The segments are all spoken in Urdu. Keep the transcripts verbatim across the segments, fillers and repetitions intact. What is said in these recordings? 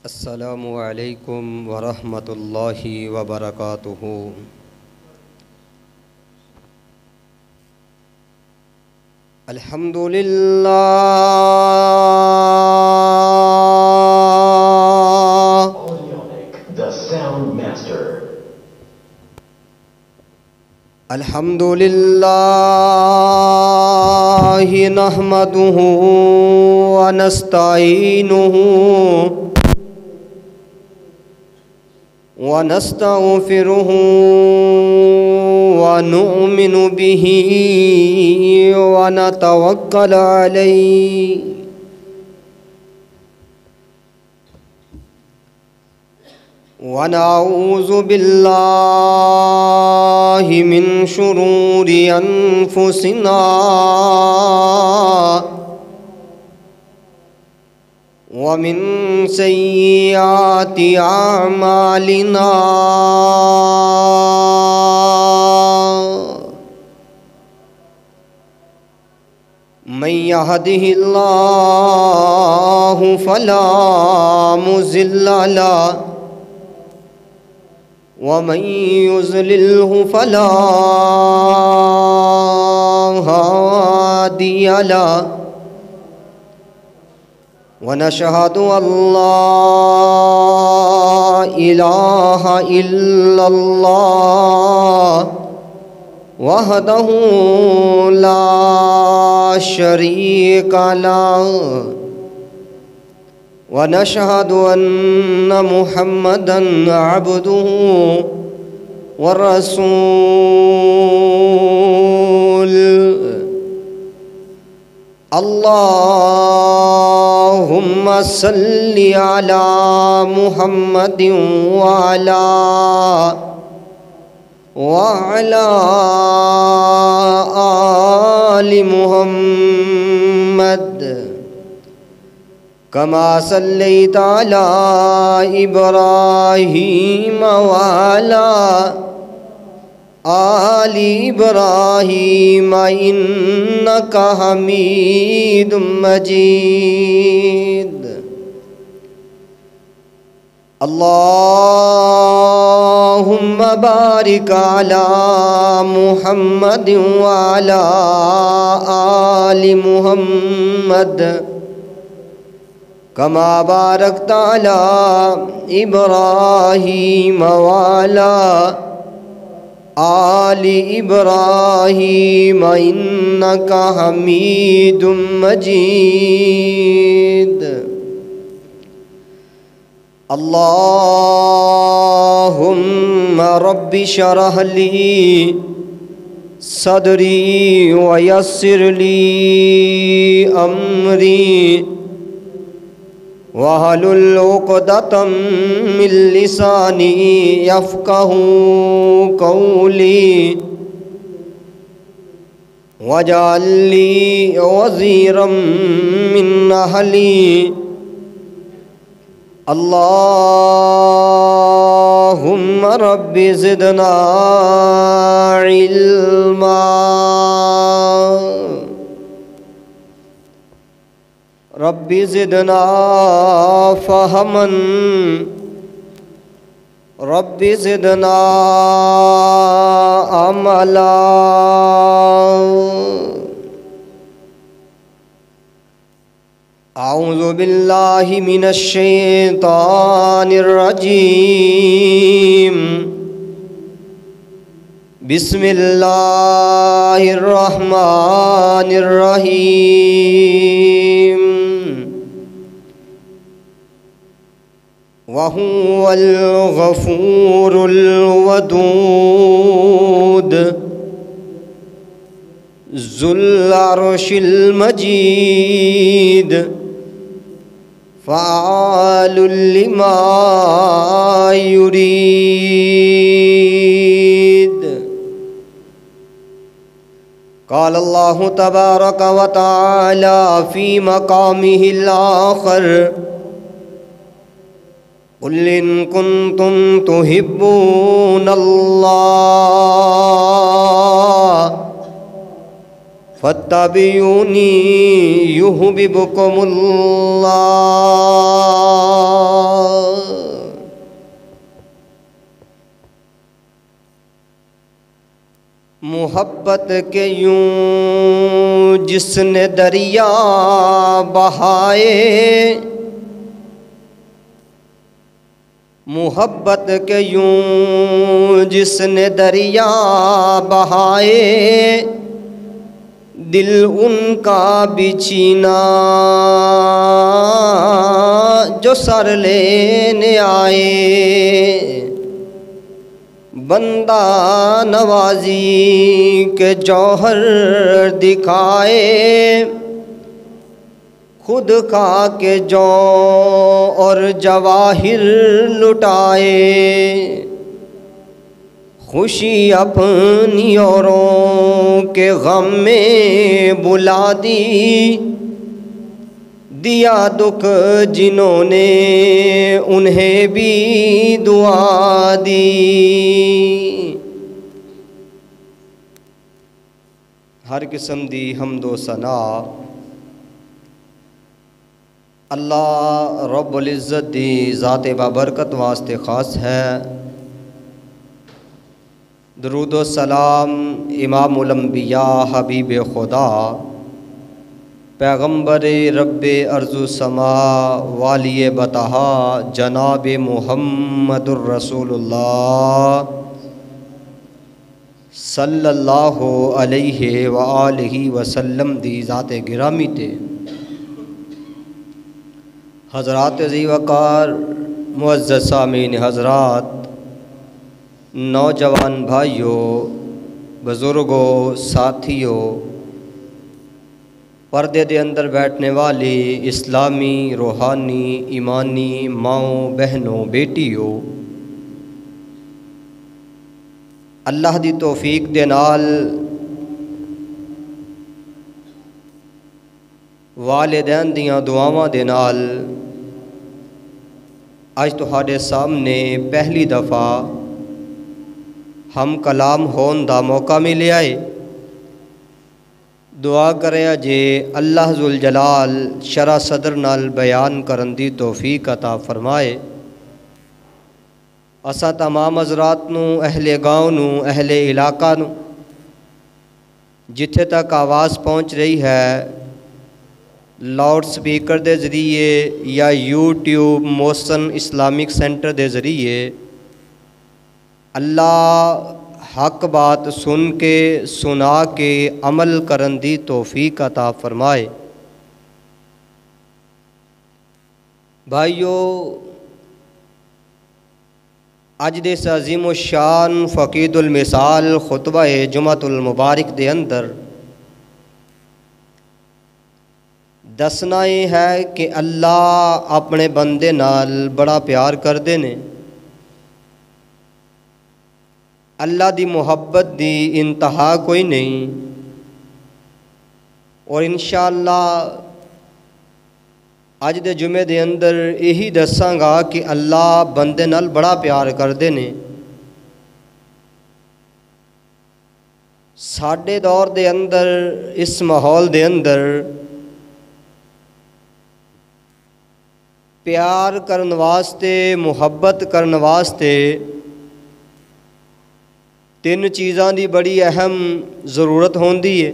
السلام علیکم ورحمۃ اللہ وبرکاتہ۔ الحمد للہ The Sound Master. الحمد للہ نحمدہ ونستعینہ ونستغفرہ ونؤمن به ونتوکل علیہ ونعوذ باللہ من شرور انفسنا ومن سیئات اعمالنا من يهده الله فلا مضل له ومن يضلله فلا هادي له ونشهد أن لا إله إلا الله وحده لا شريك له ونشهد أن محمدًا عبده ورسول اللهم صل على محمد وعلى وعلى آل محمد كما صليت على إبراهيم وعلى آل إبراهيم إنك حميد مجيد اللهم بارك على محمد وعلى آل محمد كما باركت على إبراهيم وعلى آل إبراهيم إنك حميد مجيد اللهم رب اشرح لي صدري ويسر لي أمري واحلل عقدة من لساني يفقهوا قولي واجعل لي وزيرا من أهلي اللهم رب زدنا علما رب زدنا فهما رب زدنا عملا اعوذ باللہ من الشیطان الرجیم بسم اللہ الرحمن الرحیم وَهُوَ الْغَفُورُ الْوَدُودُ ذُو الْعَرْشِ الْمَجِيدُ فَعَالٌ لِمَا يُرِيدُ قال اللہ تبارک وتعالی فی مقامہ الآخر قل إن كنتم تحبون الله فاتبعوني يحببكم الله محبت کے یوں جس نے دریا بہائے، محبت کے یوں جس نے دریا بہائے، دل ان کا بچھینا جو سر لینے آئے، بندہ نوازی کے جوہر دکھائے، خود کھا کے جو اور جواہر لٹائے، خوشی اپنی اوروں کے غم میں بلا دی، دیا دکھ جنہوں نے انہیں بھی دعا دی۔ ہر قسم دی حمد و ثنا اللہ رب العزت دی ذات بابرکت واسطے خاص ہے۔ درود و سلام امام الانبیاء حبیب خدا پیغمبر رب ارض و سما والی بطحا جناب محمد الرسول اللہ صلی اللہ علیہ وآلہ وسلم دی ذات گرامی تے۔ حضرات عزیز وقار معزز سامعین حضرات، نوجوان بھائیوں، بزرگوں، ساتھیوں، پردے دے اندر بیٹھنے والی اسلامی روحانی ایمانی ماؤں بہنوں بیٹیوں، اللہ دی توفیق دے نال والدین دیاں دعاواں دے نال اج تہاڈے سامنے پہلی دفعہ ہم کلام ہون دا موقع ملیا ہے۔ دعا کریا جے اللہ ذوالجلال شرح صدر نال بیان کرن دی توفیق عطا فرمائے۔ اسا تمام حضرات نو، اہل گاؤں نو، اہل علاقہ نو، جتھے تک آواز پہنچ رہی ہے لاؤڈ سپیکر دے ذریعے یا یوٹیوب موسن اسلامک سینٹر دے ذریعے، اللہ حق بات سن کے سنا کے عمل کرن دی توفیق عطا فرمائے۔ بھائیو، اج دے اس عظیم الشان فقید المثال خطبہ جمعۃ المبارک دے اندر دسنا یہ ہے کہ اللہ اپنے بندے نال بڑا پیار کردے نے۔ اللہ دی محبت دی انتہا کوئی نہیں، اور انشاءاللہ اج دے جمعے دے اندر یہی دساں گا کہ اللہ بندے نال بڑا پیار کردے نے۔ ساڈے دور دے اندر، اس ماحول دے اندر پیار کرن واسطے، محبت کرن واسطے تین چیزاں دی بڑی اہم ضرورت ہوندی ہے۔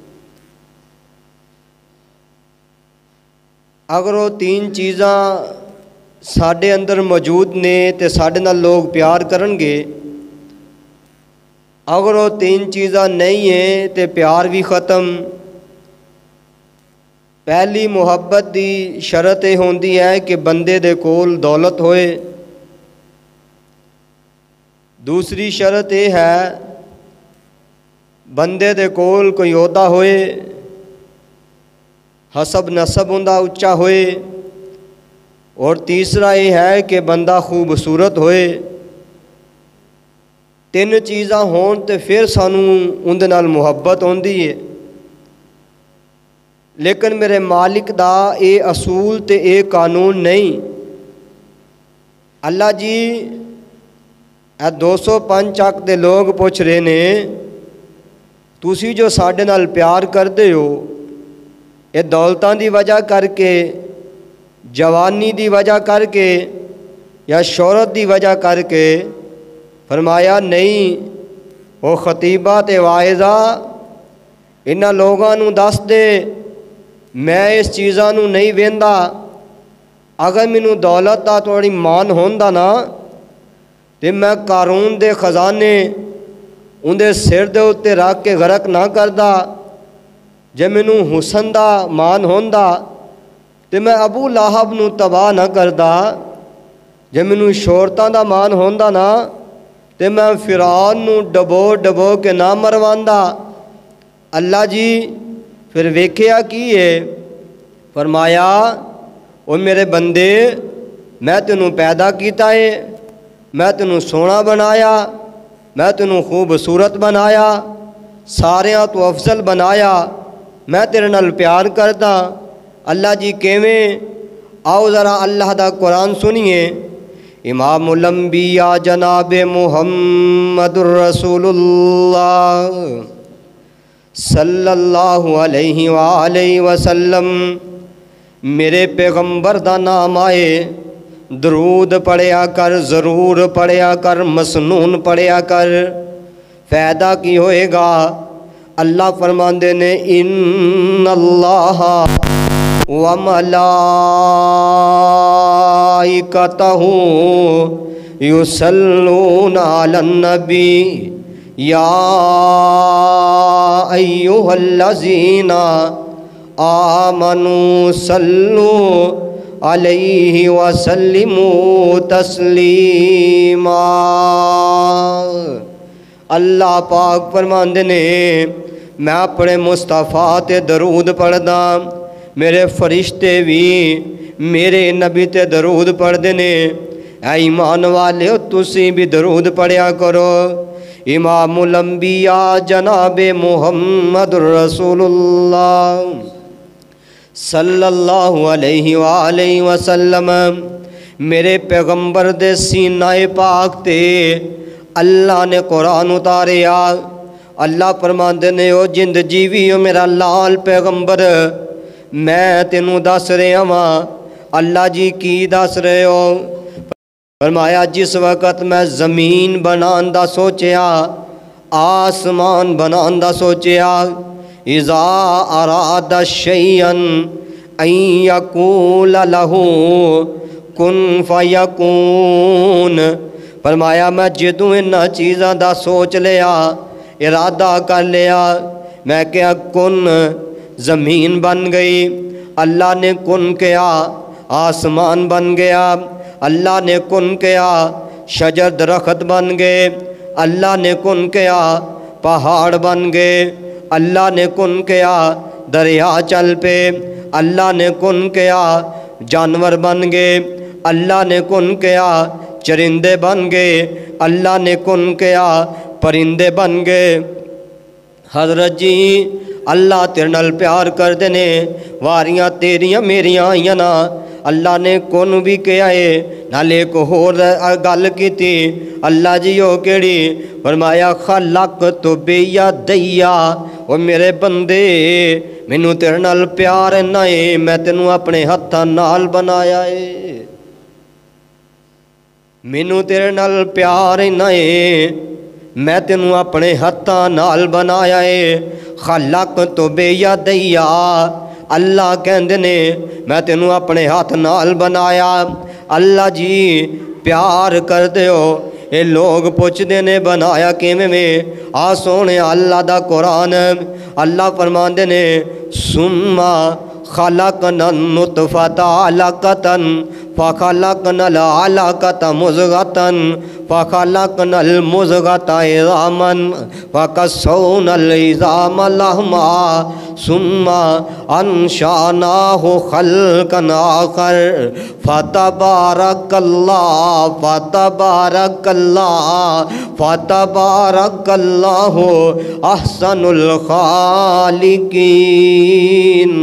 اگر وہ تین چیزاں ساڈے اندر موجود نے تے ساڈے نال لوگ پیار کرن گے، اگر وہ تین چیزاں نہیں ہیں تے پیار بھی ختم۔ پہلی محبت دی شرط یہ ہوندی ہے کہ بندے دے کول دولت ہوئے۔ دوسری شرط یہ ہے بندے دے کول کوئی عہدہ ہوئے، حسب نسب ہوندا اچا ہوئے، اور تیسرا یہ ہے کہ بندہ خوبصورت ہوئے۔ تین چیزاں ہون تے پھر سانوں اندے نال محبت ہوندی ہے۔ لیکن میرے مالک دا اے اصول تے اے قانون نہیں۔ اللہ جی اے دو سو پانچ اک دے لوگ پوچھ رہے نے، تسی جو ساڈے نال پیار کردے ہو، اے دولتاں دی وجہ کر کے، جوانی دی وجہ کر کے، یا شہرت دی وجہ کر کے؟ فرمایا نہیں، او خطیبہ تے واعظہ انہاں لوگاں نوں دس دے میں اس چیزاں نوں نہیں ویندا، اگر مینوں دولت دا تھوڑی مان ہوندا نا تے میں قارون دے خزانے اندے سر دے اتے رکھ کے غرق نہ کردا، جے مینوں حسن دا مان ہوندا تے میں ابو لہب نوں تباہ نہ کردا، جے مینوں شہرتاں دا مان ہوندا نا تے میں فرعون نوں ڈبو ڈبو کے نہ مرواندا۔ اللہ جی پھر ویکھیا کی ہے؟ فرمایا او میرے بندے میں تینوں پیدا کیتا ہے، میں تینوں سونا بنایا، میں تینوں خوبصورت بنایا، ساریاں تو افضل بنایا، میں تیرے نال پیار کردا۔ اللہ جی کیویں؟ آؤ ذرا اللہ دا قرآن سنیے۔ امام الانبیاء جناب محمد الرسول اللہ صلی اللہ علیہ وآلہ وسلم میرے پیغمبر دا نام آئے درود پڑھیا کر، ضرور پڑھیا کر، مسنون پڑھیا کر، فائدہ کی ہوئے گا؟ اللہ فرماندے نے ان اللہ وملائکتہ یصلون علی النبی یا ایہا الذین آمنوا صلو علیہ وسلموا تسلیما۔ اللہ پاک فرماندے نے میں اپنے مصطفیٰ تے درود پڑھدا، میرے فرشتے بھی میرے نبی تے درود پڑھدے نے، اے ایمان والے تسی بھی درود پڑھیا کرو۔ امام الانبیاء جناب محمد رسول اللہ صلی اللہ علیہ وآلہ وسلم میرے پیغمبر دے سینہ پاک تے اللہ نے قرآن اتاریا۔ اللہ فرماندے نے او جند جیوی او میرا لال پیغمبر میں تینوں دس رہا ہاں۔ اللہ جی کی دس رہے ہو؟ فرمایا جس وقت میں زمین بنان دا سوچیا، آسمان بنان دا سوچیا، اذا اراد شیئا ان یقول لہو کن فیکون۔ فرمایا میں جدوں انہاں چیزاں دا سوچ لیا، ارادہ کر لیا، میں کیا کن، زمین بن گئی، اللہ نے کن کیا، آسمان بن گیا، اللہ نے کن کیا، شجر درخت بن گئے، اللہ نے کن کیا، پہاڑ بن گئے، اللہ نے کن کیا، دریا چل پے، اللہ نے کن کیا، جانور بن گئے، اللہ نے کن کیا، چرندے بن گئے، اللہ نے کن کیا، پرندے بن گئے۔ حضرت جی اللہ تیرے نال پیار کر دینے، واریاں تیریاں میریاں آئیاں نا، اللہ نے کون بھی کیا ہے، نالے کو ہور گل کی تھی۔ اللہ جی ہو کیڑی؟ فرمایا خلقت بیدیا، او میرے بندے مینوں تیرے نال پیار نہ ہے، میں تینوں اپنے ہتھاں نال بنایا ہے، مینوں تیرے نال پیار نہ ہے، میں تینوں اپنے ہتھاں نال بنایا ہے۔ خلقت بیدیا، اللہ کہندے نے میں تینوں اپنے ہاتھ نال بنایا۔ اللہ جی پیار کر دیو، اے لوگ پوچھ دینے بنایا کیویں میں؟ آ سونے اللہ دا قرآن اللہ فرماندے نے ثم خلقنا النطفة علقة فخلقنا العلقة مضغة فخلقنا المضغة عظاما فكسونا العظام لحما ثم انشأناه خلقا آخر فتبارك الله فتبارك الله فتبارك الله احسن الخالقين۔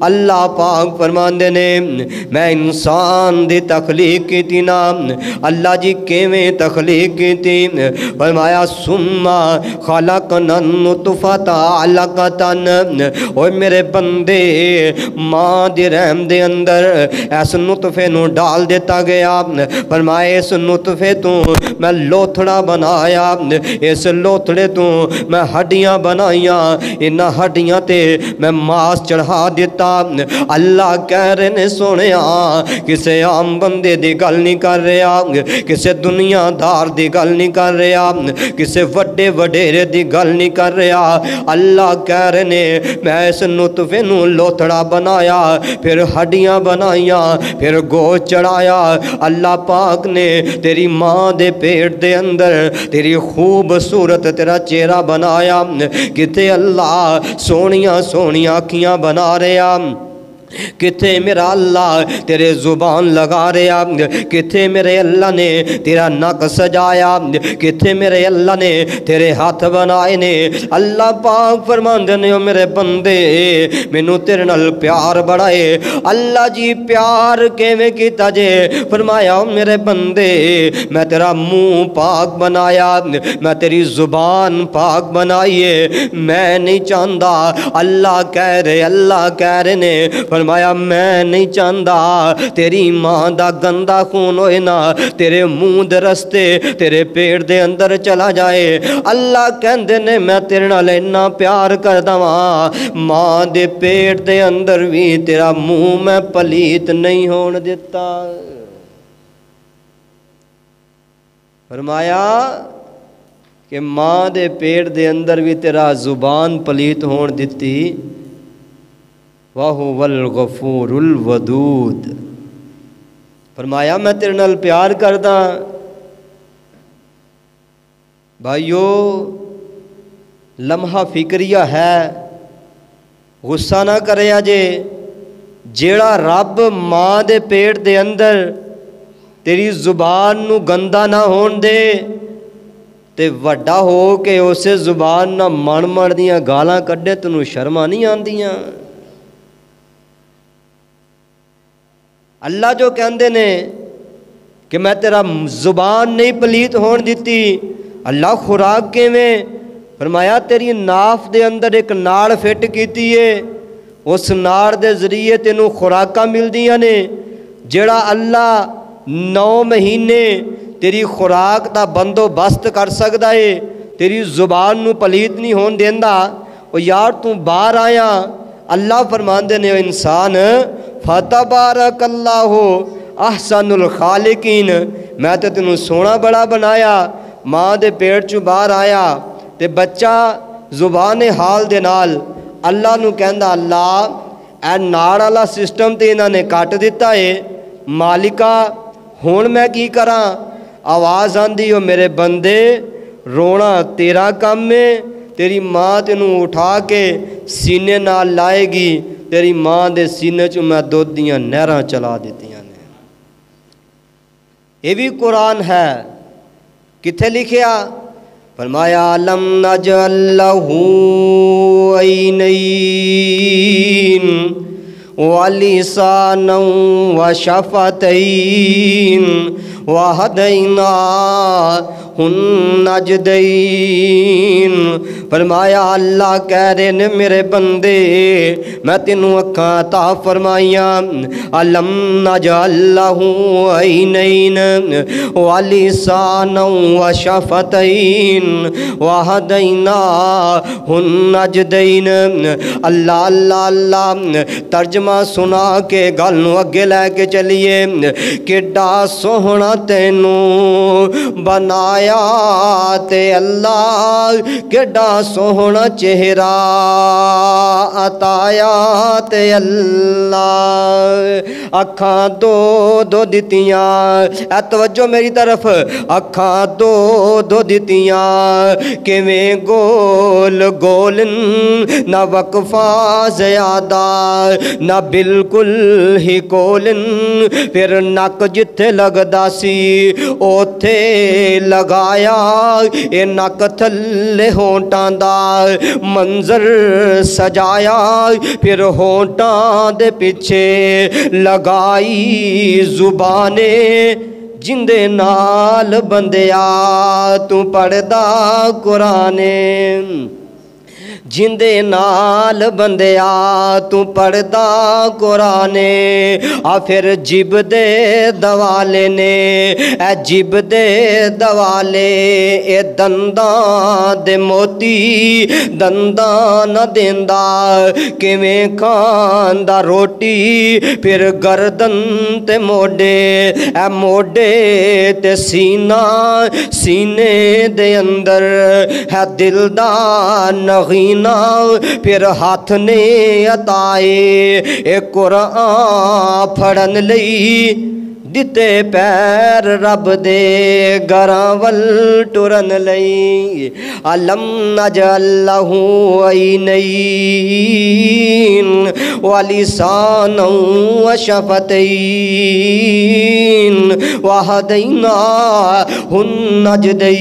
اللہ پاک فرماندے نے میں انسان دی تخلیق کی نا اللہ جی کیویں تخلیق کی فرمایا ثم خلقنا النطفۃ علقۃ اوے میرے بندے ماں دی رحم دے اندر اس نطفے نو ڈال دیتا گیا فرمایا اس نطفے تو میں لوتھڑا بنایا اس لوتھڑے تو میں ہڈیاں بنائیاں انہاں ہڈیاں تے میں ماس چڑھا دیتا اللہ کہہ رہے نے سونیا کسے عام بندے دی گل نہیں کر رہا کسے دنیا دار دی گل نہیں کر رہا کسے وڈے وڈیرے دی گل نہیں کر رہا اللہ کہہ رہے نے میں اس نطفے نو لوتھڑا بنایا پھر ہڈیاں بنائیاں پھر گوشت چڑھایا اللہ پاک نے تیری ماں دے پیٹ دے اندر تیری خوبصورت تیرا چہرہ بنایا کتے اللہ سونیاں سونیاں آنکھیاں بنا رہا کتے میرا اللہ تیرے زبان لگا رہا کتے میرے اللہ نے تیرا نک سجایا کتے میرے اللہ نے تیرے ہاتھ بنائے نے اللہ پاک فرماندے نے میرے بندے مینوں تیرے نال پیار بڑھائے اللہ جی پیار کیویں کیتا جے فرمایا میرے بندے میں تیرا منہ پاک بنایا میں تیری زبان پاک بنائیے میں نہیں چاہتا اللہ کہہ رہے اللہ کہہ رہے نے فرمایا میں نہیں چاہتا تیری ماں دا گندا خون ہوئے نا تیرے منہ دے رستے تیرے پیٹ دے اندر چلا جائے اللہ کہندے نے میں تیرے نال اتنا پیار کردا واں ماں دے پیٹ دے اندر بھی تیرا منہ میں پلیت نہیں ہون دیتا فرمایا کہ ماں دے پیٹ دے اندر بھی تیرا زبان پلیت ہون دیتی وَهُوَ الْغَفُورُ الْوَدُودُ فرمایا میں تیرے نال پیار کردا بھائیو لمحہ فکریہ ہے غصہ نہ کریا جے جیڑا رب ماں دے پیٹ دے اندر تیری زبان نو گندا نہ ہون دے تے وڈا ہو کے اسے زبان نہ من من دیاں گالاں کڈے تینوں شرما نہیں آندیاں اللہ جو کہندے نے کہ میں تیرا زبان نہیں پلیت ہون دیتی اللہ خوراک کے میں فرمایا تیری ناف دے اندر ایک ناڑ فٹ کیتی ہے اس ناڑ دے ذریعے تینوں خوراکاں مل دیاں نے جڑا اللہ نو مہینے تیری خوراک دا بندوبست کر سکدا ہے تیری زبان نو پلیت نہیں ہون دیندا او یار تو باہر آیا اللہ فرماندے نے انسان فتبارک اللہ احسن الخالقین میں تے تینوں سونا بڑا بنایا ماں دے پیٹ چوں باہر آیا تے بچہ زبان حال دے نال اللہ نو کہندا اللہ اے ناڑ والا سسٹم تے انہاں نے کٹ دیتا ہے مالکا ہن میں کی کراں آواز آندی ہو میرے بندے رونا تیرا کام ہے تیری ماں تینوں اٹھا کے سینے نال لائے گی تیری ماں دے سینے چوں میں دودھ دیاں نہراں چلا دیتیاں نے یہ بھی قرآن ہے کتھے لکھیا فرمایا لم نجعل لہ عینین ولسانا وشفتین وہدیناہ النجدین فرمایا اللہ کہہ رہے نے میرے بندے میں تینوں اکھاں عطا فرمائیاں الم نجعل لہ عینین ولسانا وشفتین وہدیناہ النجدین اللہ اللہ اللہ ترجمہ سنا کے گل نو اگے لے کے چلیے کیڈا سوہنا تینوں بنایا تے اللہ کیڈا سوہنا چہرہ عطایا تے اللہ اکھاں دو دو دتیاں اے توجہ میری طرف اکھاں دو دو دتیاں کیویں گول گول نہ وقفہ زیادہ نہ بالکل ہی کولن پھر نک جتھے لگدا سی اوتھے لگا لگایا اے نک تھلے ہونٹاں دا منظر سجایا پھر ہونٹاں دے پیچھے لگائی زبانے جندے نال بندیا تو پڑھدا قرآن جندے نال بندیا تو پڑھدا قرآن آ پھر جب دے دوالے نے اے جب دے دوالے اے دنداں دے موتی دنداں نہ دیندا کیویں کھاندا روٹی پھر گردن تے موڈے اے موڈے تے سینہ سینے دے اندر ہے دل دا نغین پھر ہاتھ نے عطائے اے قرآن پھڑن لئی دتے پیر رب دے گراں ول ٹرن لئی علم نجعل لہ عینین ولسانا وشفتین وہدیناہ النجدین۔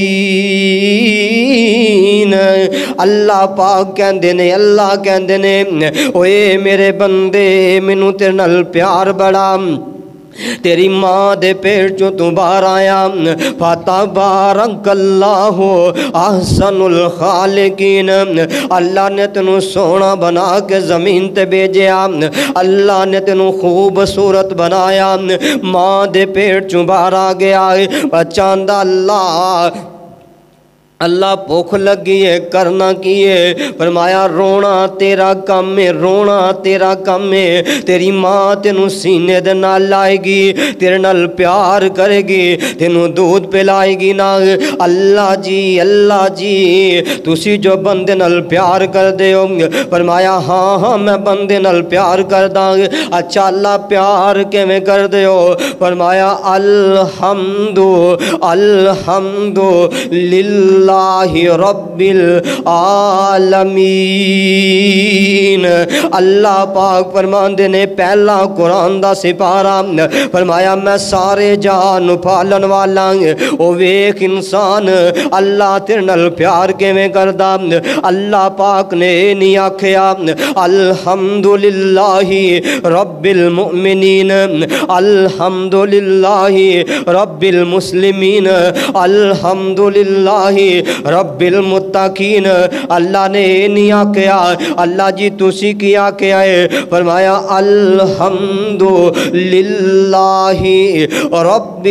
اللہ پاک کہندے نے اللہ کہندے نے اوے میرے بندے مینوں تیرے نال پیار بڑا تیری ماں دے پیٹ چوں تو باہر آیا فتبارک اللہ احسن الخالقین۔ اللہ نے تینوں سونا بنا کے زمین تے بھیجیا، اللہ نے تینوں خوبصورت بنایا، ماں دے پیٹ چوں باہر آ گیا بچاندا اللہ اللہ بھوک لگی ہے کرنا کیے فرمایا رونا تیرا کم ہے رونا تیرا کم ہے تیری ماں تینوں سینے دے نال لائے گی تیرے نال پیار کرے گی تینوں دودھ پلائے گی نا اللہ جی اللہ جی تسی جو بندے نال پیار کر دے ہو فرمایا ہاں ہاں میں بندے نال پیار کر داں اچھا اللہ پیار کیویں کر دے ہو فرمایا الحمد الحمد للہ رب العالمین۔ اللہ پاک فرماندے نے پہلا قرآن دا سپارہ فرمایا میں سارے جہان پالن والا او ویکھ انسان اللہ تیرے نال پیار کیویں کردا اللہ پاک نے نہیں آکھیا الحمدللہ رب المؤمنین الحمدللہ رب المسلمین الحمدللہ رب المتقین۔ اللہ نے نہیں آکھیا اللہ جی تسی کیا کیا ہے فرمایا الحمد للہ رب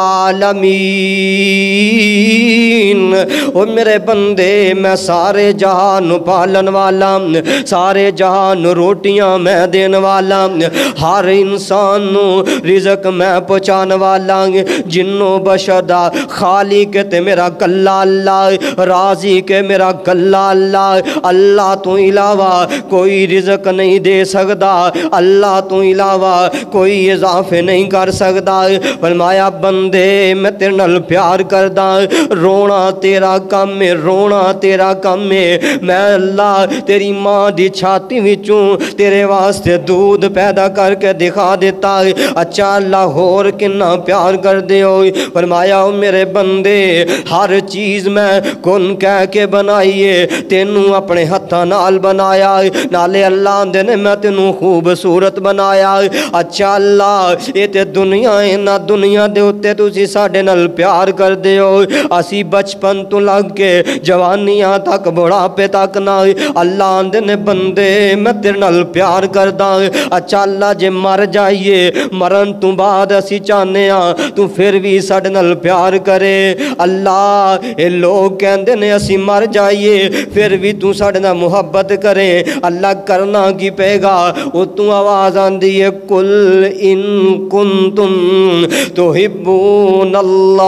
العالمین۔ او میرے بندے میں سارے جہان پالن والا سارے جہان روٹیاں میں دین والا ہر انسان نو رزق میں پہنچان والا جنوں بشر دا خالق تے میرا کلا اللہ راضی کہ میرا کلا اللہ اللہ تو علاوہ کوئی رزق نہیں دے سکتا اللہ تو علاوہ کوئی اضافے نہیں کر سکتا فرمایا بندے میں تیرے نال پیار کردا رونا تیرا کم ہے رونا تیرا کم ہے میں اللہ تیری ماں دی چھاتی وچوں تیرے واسطے دودھ پیدا کر کے دکھا دیتا اچھا اللہ ہور کنا پیار کر دے ہو فرمایا میرے بندے ہر چیز میں کن کہہ کے بنائیے تینوں اپنے ہتھاں نال بنایا نالے اللہ دے نے میں تینوں خوبصورت بنایا اچھا اللہ یہ تے دنیا ہے نہ دنیا دے اتے تسی ساڈے نال پیار کر دے ہو اسی بچپن تو لگ کے جوانیاں تک بڑھاپے تک نہ اللہ دے نے بندے میں تیرے نال پیار کردا اچھا اللہ جے مر جائیے مرن تو بعد اسی چاہنے ہاں تو پھر بھی ساڈے نال پیار کرے اللہ اے لوگ کہندے نے اسی مر جائیے پھر بھی تو ساڈے نال محبت کرے اللہ کرنا کی پے گا او تو آواز آندی ہے کل ان کنتم تحبون اللہ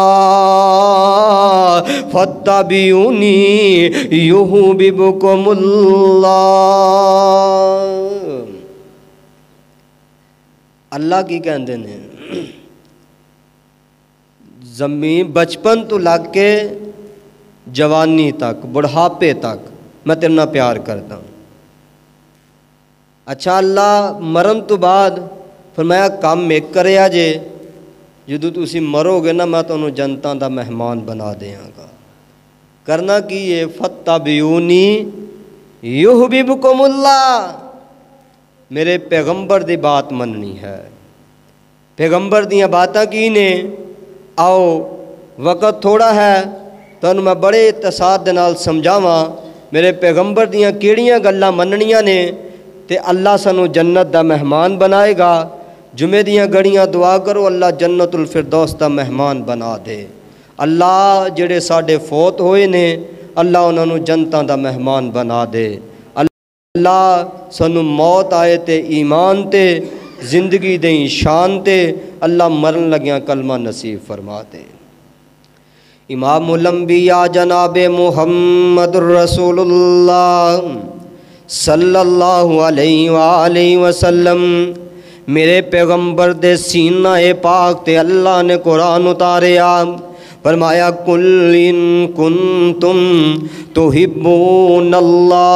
فاتبعونی یحببکم اللہ۔ اللہ کی کہندے نے زمین بچپن تو لگ کے جوانی تک بڑھاپے تک میں تیرے نال پیار کرتا ہوں اچھا اللہ مرن تو بعد فرمایا کام ایک کریا جے جدوں تسی مرو گے نا میں تانوں جنتاں دا مہمان بنا دیاں گا۔ کرنا کی ہے فَاتَّبِعُونِی یُحْبِبْکُمُ اللہ، میرے پیغمبر دی بات مننی ہے۔ پیغمبر دیاں باتاں کی نے، آؤ وقت تھوڑا ہے تانوں میں بڑے اتصاد دے نال سمجھاواں میرے پیغمبر دیاں کیڑیاں گلاں مننیاں نے تے اللہ سانوں جنت دا مہمان بنائے گا۔ جمعے دیاں گھڑیاں دعا کرو اللہ جنت الفردوس دا مہمان بنا دے۔ اللہ جڑے ساڈے فوت ہوئے نے اللہ انہاں نوں جنتاں دا مہمان بنا دے۔ اللہ سانوں موت آئے تے ایمان تے زندگی دیں شان تے اللہ مرن لگیاں کلمہ نصیب فرما دے۔ امام الانبیاء جناب محمد رسول اللہ صلی اللہ علیہ وآلہ وسلم، میرے پیغمبر دے سینہ پاک تے اللہ نے قرآن اتاریا، فرمایا قُلْ إِن كُنتُمْ تُحِبُّونَ اللَّهَ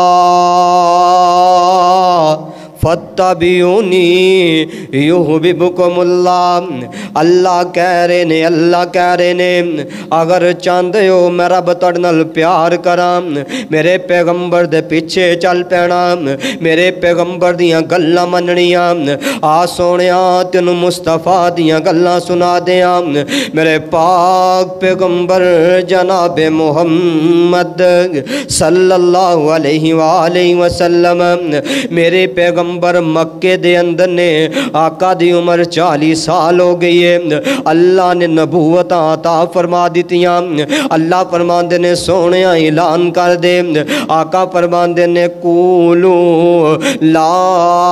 فَاتَّبِعُونِی یُحْبِبْکُمُ اللہ۔ اللہ کہہ رہے نے اللہ کہہ رہے نے اگر چاہندے ہو میں رب تہاڈے نال پیار کراں میرے پیغمبر دے پیچھے چل پینا، میرے پیغمبر دیاں گلاں مننیاں۔ آ سونیاں تینوں مصطفیٰ دیاں گلاں سنا دیاں، میرے پاک پیغمبر جناب محمد صلی اللہ علیہ وآلہ وسلم، میرے پیغمبر مکے دے اندر نے آقا دی عمر چالیس سال ہو گئی ہے، اللہ نے نبوت عطا فرما دیتیاں۔ اللہ فرماندے نے سونیا اعلان کر دے، آقا فرماندے نے قولو لا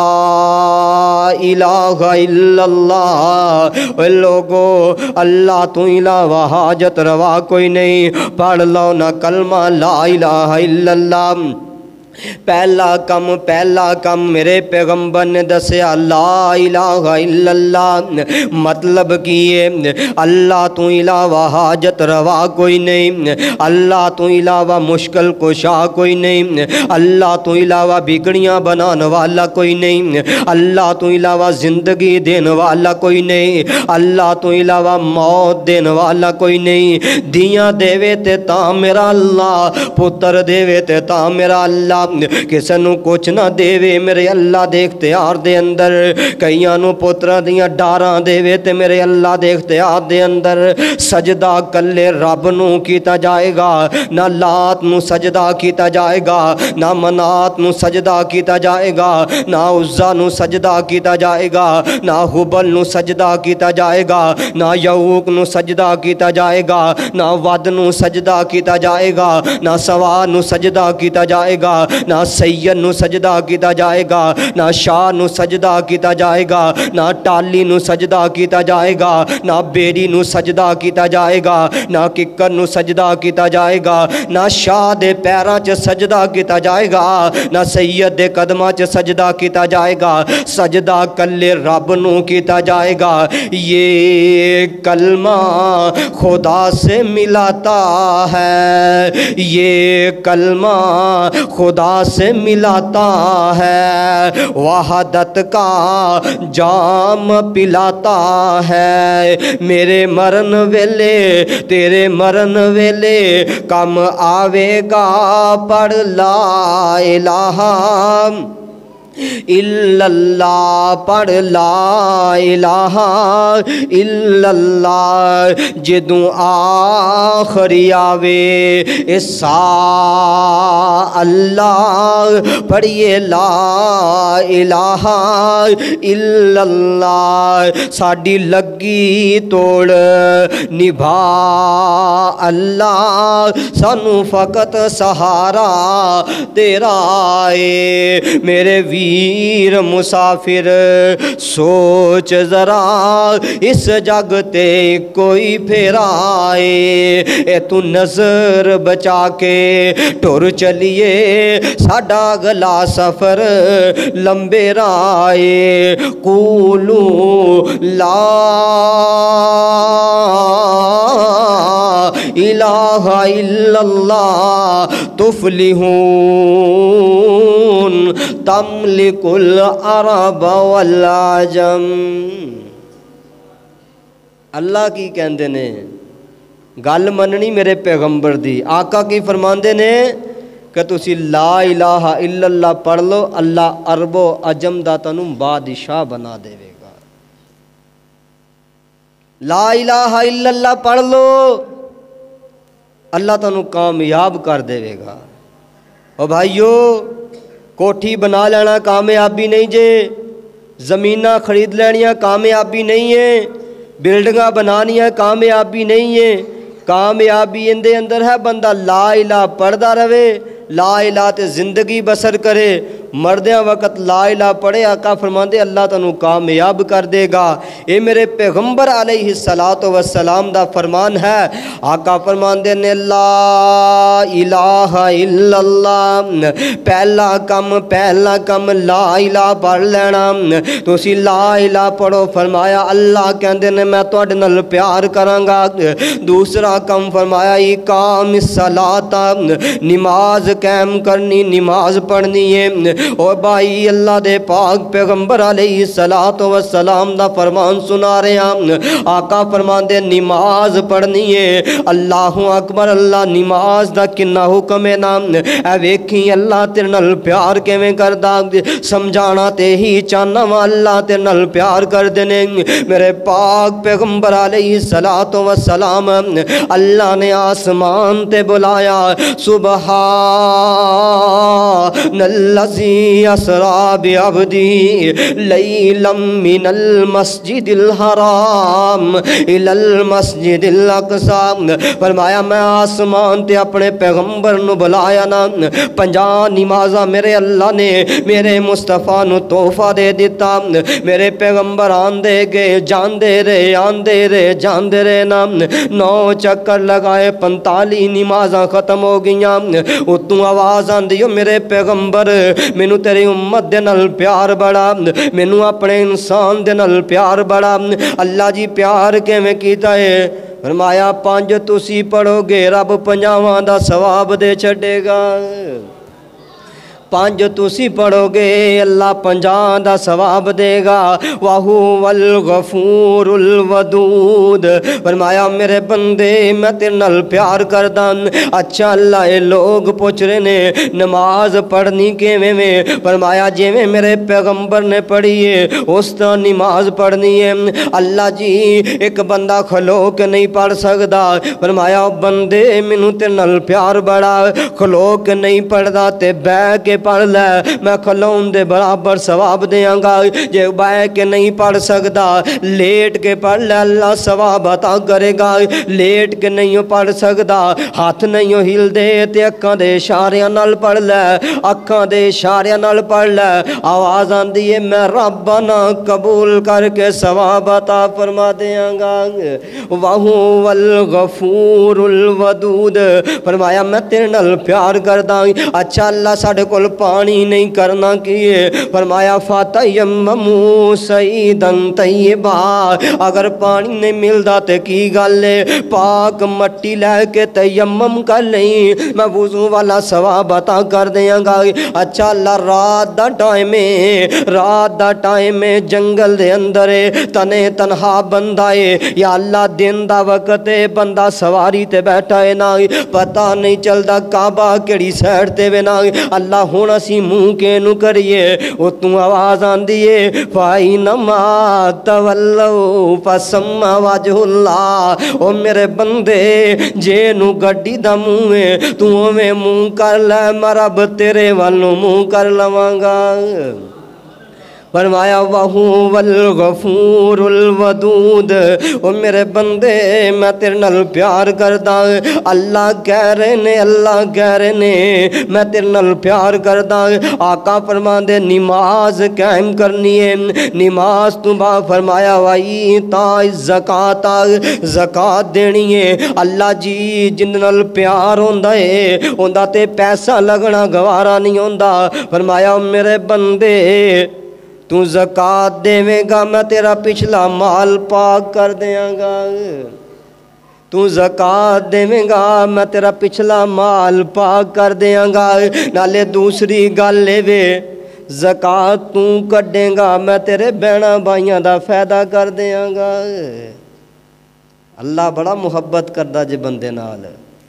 الہ الا اللہ، اے لوگو اللہ تو علاوہ حاجت روا کوئی نہیں، پڑھ لو نا کلمہ لا الہ الا اللہ۔ پہلا کم پہلا کم میرے پیغمبر نے دسیا لا الہ الا اللہ، مطلب کیے اللہ تو علاوہ حاجت روا کوئی نہیں، اللہ تو علاوہ مشکل کشا کوئی نہیں، اللہ تو علاوہ بگڑیاں بنانے والا کوئی نہیں، اللہ تو علاوہ زندگی دینے والا کوئی نہیں، اللہ تو علاوہ موت دینے والا کوئی نہیں۔ دیاں دے تے تا میرا اللہ، پتر دے تے تا میرا اللہ، کسے نو کچھ نہ دے میرے اللہ دے اختیار دے اندر، کئیاں نو پترہ دیاں ڈاراں دے تے میرے اللہ دے اختیار دے اندر۔ سجدہ کلے رب نو کیتا جائے گا، نہ لات نو سجدہ کیتا جائے گا، نہ منات نو سجدہ کیتا جائے گا، نہ عزا نو سجدہ کیتا جائے گا، نہ حبل نو سجدہ کیتا جائے گا، نہ یعوق نو سجدہ کیتا جائے گا، نہ ود نو سجدہ کیتا جائے گا، نہ سوا نو سجدہ کیتا جائے گا، نہ سید نو سجدہ کیتا جائے گا، نہ شاہ نو سجدہ کیتا جائے گا، نہ ٹالی نو سجدہ کیتا جائے گا، نہ بیڑی نو سجدہ کیتا جائے گا، نہ ککر نو سجدہ کیتا جائے گا، نہ شاہ دے پیراں چ سجدہ کیتا جائے گا، نہ سید دے قدماں چ سجدہ کیتا جائے گا، سجدہ کلے رب نو کیتا جائے گا۔ یہ کلمہ خدا سے ملاتا ہے، یہ کلمہ خدا سے ملاتا ہے، وحدت کا جام پلاتا ہے، میرے مرن ویلے تیرے مرن ویلے کم آوے گا، پڑھ لا الہ الا اللہ، پڑھ لا الہ الا اللہ، جدوں آخری آوے اسا اللہ، پڑھیے لا الہ الا اللہ، ساڈی لگی توڑ نبھا اللہ، سانو فقط سہارا تیرا اے، میرے ویر مسافر سوچ ذرا اس جگ تے کوئی پھیرائے، اے تو نظر بچا کے ٹر چلیے ساڈا گلا سفر لمبے رائے، قولو لا الہ الا اللہ تفلحون تملک العرب والعجم۔ اللہ کی کہندے نے گل مننی میرے پیغمبر دی. آقا کی فرماندے نے کہ تسی لا الہ الا اللہ پڑھ لو، اللہ عرب و عجم دا تنوں بادشاہ بنا دے گا. لا الہ الا اللہ پڑھ لو، اللہ تنوں کامیاب کر دے گا. او بھائیو، کوٹھی بنا لینا کامیابی نہیں جے، زمینہ خرید لینیاں کامیابی نہیں ہے، بلڈنگاں بنانیاں کامیابی نہیں ہے. کامیابی اندے اندر ہے بندہ لا الہ پڑھدا رہے، لا الہ تے زندگی بسر کرے. مردیاں وقت لا الہ پڑھے، آقا فرماندے اللہ تنوں کامیاب کر دے گا. اے میرے پیغمبر علیہ الصلوۃ والسلام دا فرمان ہے. آقا فرماندے نے لا الہ الا اللہ، پہلا کم پہلا کم لا الہ پڑھ لینا. تسی لا الہ پڑھو، فرمایا اللہ کہندے نے میں تواڈے نال پیار کراں گا. دوسرا کم فرمایا اقام الصلاۃ، نماز قائم کرنی، نماز پڑھنی ہے. اور بھائی اللہ دے پاک پیغمبر علیہ الصلوۃ والسلام دا فرمان سنا رہے ہیں. آقا فرماندے نماز پڑھنی ہے. اللہ اکبر، اللہ نماز دا کنا حکم ہے نا. اے ویکھی اللہ تیرے نال پیار کیویں کردا، سمجھانا تے ہی چاہنا وا اللہ تیرے نال پیار کردے نے. میرے پاک پیغمبر علیہ الصلوۃ والسلام اللہ نے آسمان تے بلایا، سبحان الذی اسرا بعبدی لیلا من المسجد الحرام الی المسجد الاقصی. فرمایا میں آسمان تے اپنے پیغمبر نو بلایا نا. پنجاہ نمازاں میرے اللہ نے میرے مصطفیٰ نو تحفہ دے دیتا. میرے پیغمبر آندے گئے جاندے رہے، آندے رہے جاندے رہے نا. نو چکر لگائے، پنتالی نمازاں ختم ہو گئیاں. اتوں آواز آندی ہو میرے پیغمبر مینو تیری امت دے نال پیار بڑا، مینو اپنے انسان دے نال پیار بڑا. اللہ جی پیار کیویں کیتا ہے؟ فرمایا پانچ تسی پڑھو گے رب پنجاواں دا ثواب دے چھڈے گا. پانچ تسی پڑھو گے اللہ پنجاہ دا ثواب دے گا. وَهُوَ الْغَفُورُ الْوَدُودُ. فرمایا میرے بندے میں تیرے نال پیار کردا. اچھا اللہ اے لوگ پوچھ رہے نے نماز پڑھنی کیویں میں؟ فرمایا جویں میرے پیغمبر نے پڑھی ہے اس طرح نماز پڑھنی ہے. اللہ جی ایک بندہ کھلو کے نہیں پڑھ سکدا. فرمایا بندے مینوں تیرے نال پیار بڑا، کھلو کے نہیں پڑھدا تے بیٹھ کے پڑھ لے، میں کھلون دے برابر ثواب دیاں گا. جے بیٹھ کے نہیں پڑھ سکدا لیٹ کے پڑھ لے، اللہ ثواب عطا کرے گا. لیٹ کے نہیں پڑھ سکدا، ہاتھ نہیں ہل دے تے اکھاں دے اشاریاں نال پڑھ لے، اکھاں دے اشاریاں نال پڑھ لے. آواز آندی ہے میں ربنا قبول کر کے ثواب عطا فرما دیاں گا. وَهُوَ الْغَفُورُ الْوَدُودُ. فرمایا میں تیرے نال پیار کردا. اچھا اللہ ساڈے کول پانی نہیں کرنا کیے؟ فرمایا فَتَيَمَّمُوا صَعِيدًا طَيِّبًا. اگر پانی نہیں ملدا تے کی گل ہے؟ پاک مٹی لے کے تیمم کر لیں، میں وضو والا ثواب عطا کر دیاں گا. اچھا اللہ رات دا ٹائم ہے، رات دا ٹائم ہے، جنگل دے اندر ہے، تنے تنہا بندہ ہے. یا اللہ دن دا وقت ہے، بندہ سواری تے بیٹھا ہے نا، پتہ نہیں چلدا کعبہ کیڑی سائڈ تے وے نا. اللہ ہن اسی منہ کے نو کریے؟ اتوں آواز آندی ہے فَإِنَّمَا تَوَلَّوْا فَثَمَّ وَجْهُ اللَّهِ. او میرے بندے جے نو گڈی دا منہ ہے تو اوویں منہ کر لے، میں رب تیرے والوں منہ کر لواں گا. فرمایا وَهُوَ الْغَفُورُ الْوَدُودُ. او میرے بندے میں تیرے نال پیار کردا. اللہ کہہ رہے نے، اللہ کہہ رہے نے میں تیرے نال پیار کردا. آقا فرماندے نماز قائم کرنی ہے. نماز تو بعد فرمایا وَإِيتَاءِ الزَّکَاةَ، زکات دینی ہے. اللہ جی جن نال پیار ہوندا ہے ہوندا تے پیسہ لگنا گوارا نہیں ہوندا. فرمایا میرے بندے تو زکات دیویں گا میں تیرا پچھلا مال پاک کر دیاں گا. تو زکات دیویں گا میں تیرا پچھلا مال پاک کر دیاں گا. نالے دوسری گل اے وے زکات تو کڈیں گا میں تیرے بہنا بھائیاں دا فائدہ کر دیاں گا. اللہ بڑا محبت کردا جے بندے نال۔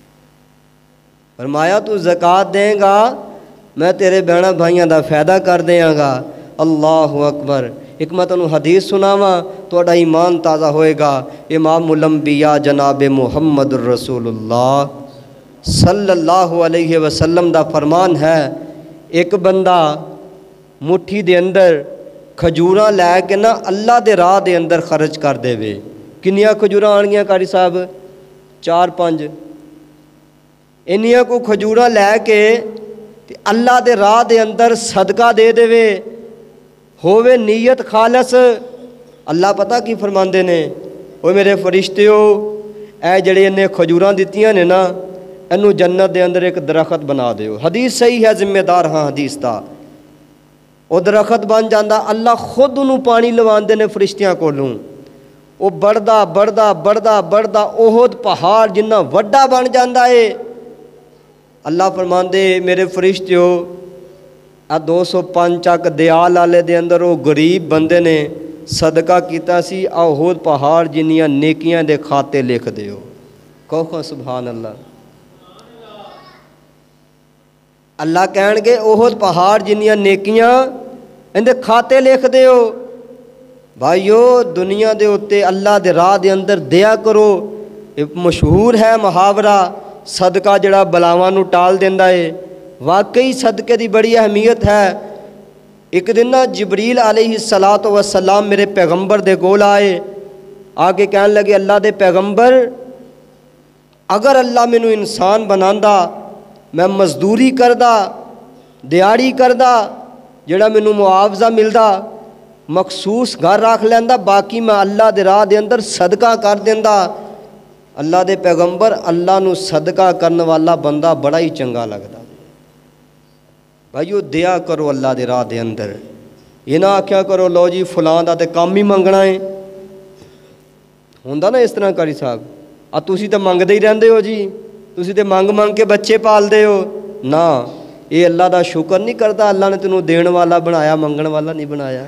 فرمایا تو زکوٰۃ دیں گا میں تیرے بہنا بھائیاں دا فائدہ کر دیاں گا۔ اللہ اکبر۔ ایک میں تنوں حدیث سناواں تہاڈا ایمان تازہ ہوئے گا۔ امام الانبیاء جناب محمد الرسول اللہ صلی اللہ علیہ وسلم دا فرمان ہے، ایک بندہ مٹھی دے اندر کھجوراں لے کے نا اللہ دے راہ دے اندر خرچ کر دے وے۔ کنیاں کھجوراں آنگیاں قاری صاحب؟ چار پانچ۔ انیاں کو کھجوراں لے کے تے اللہ دے راہ دے اندر صدقہ دے دے وے، ہووے نیت خالص۔ اللہ پتہ کی فرماندے نے، او میرے فرشتیو اے جڑے انہیں کھجوراں دتیاں نے نا، انہوں جنت دے اندر ایک درخت بنا دیو۔ حدیث صحیح ہے، ذمہ دار ہاں حدیث دا۔ وہ درخت بن جاندہ، اللہ خود انہوں پانی لواندے نے فرشتیاں کولوں، وہ بڑھدا بڑھدا بڑھدا بڑھدا احد پہاڑ جنہ وڈا بن جاندہ ہے۔ اللہ فرماندے میرے فرشتیو آ دو سو پانچ چک دیال آلے دے اندر وہ غریب بندے نے صدقہ کیتا سی، آ احد پہاڑ جنیاں نیکیاں دے کھاتے لکھ دیو۔ کہو سبحان اللہ۔ اللہ کہن گے احد پہاڑ جنیاں نیکیاں اندے کھاتے لکھ دیو۔ بھائیو دنیا دے اتے اللہ دے راہ دے اندر دیا کرو۔ ایک مشہور ہے محاورہ، صدقہ جڑا بلاواں نو ٹال دیندا ہے۔ واقعی صدقے دی بڑی اہمیت ہے۔ ایک دن نا جبریل علیہ الصلاۃ والسلام میرے پیغمبر دے کول آئے، آگے کہنے لگے اللہ دے پیغمبر اگر اللہ مینوں انسان بناندا، میں مزدوری کردا، دیہڑی کردا، جڑا مینوں معاوضہ ملدا، مخصوص گھر رکھ لیندا، باقی میں اللہ دے راہ دے اندر صدقہ کر دیندا۔ اللہ دے پیغمبر اللہ نو صدقہ کرنے والا بندہ بڑا ہی چنگا لگدا۔ بھائیو دیا کرو اللہ دے راہ دے اندر، یہ نہ آکھیا کرو لو جی فلاں دا تے کام ہی منگنا ہے۔ ہوندا نا اس طرح کاری صاحب، آ تسی تے منگدے ہی رہندے ہو جی، تسی تے منگ منگ کے بچے پال دے ہو نا، یہ اللہ دا شکر نہیں کرتا، اللہ نے تینوں دین والا بنایا، منگن والا نہیں بنایا۔